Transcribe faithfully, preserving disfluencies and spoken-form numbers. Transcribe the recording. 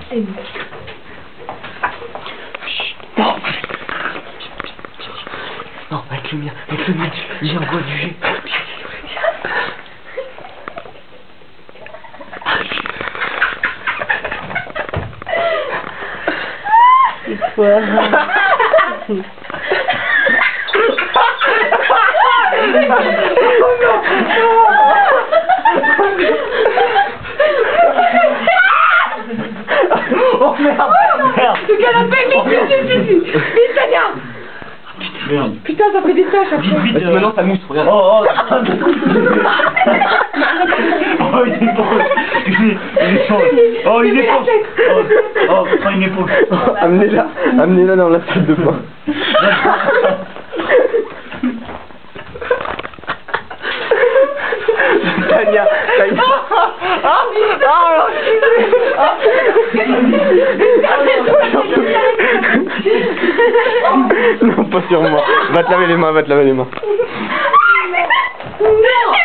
Et... Non. Non, avec le mien, avec le mien, j'ai envoyé du jus. C'est quoi? Oh merde, merde. Le canapé, vite, vite, vite, vite, vite, vite, Tania. Merde. Putain, ça fait des taches après. Vite, vite, euh... maintenant ça mousse, regarde. Oh, oh, oh, il est beau. Il est, il est beau. Oh, il est beau. Oh, oh, prends une épaule. Oh, amenez-la, amenez-la dans la salle de bain. Tania, Tania. Ah, ah, Non, pas sur moi. Va te laver les mains, va te laver les mains. non.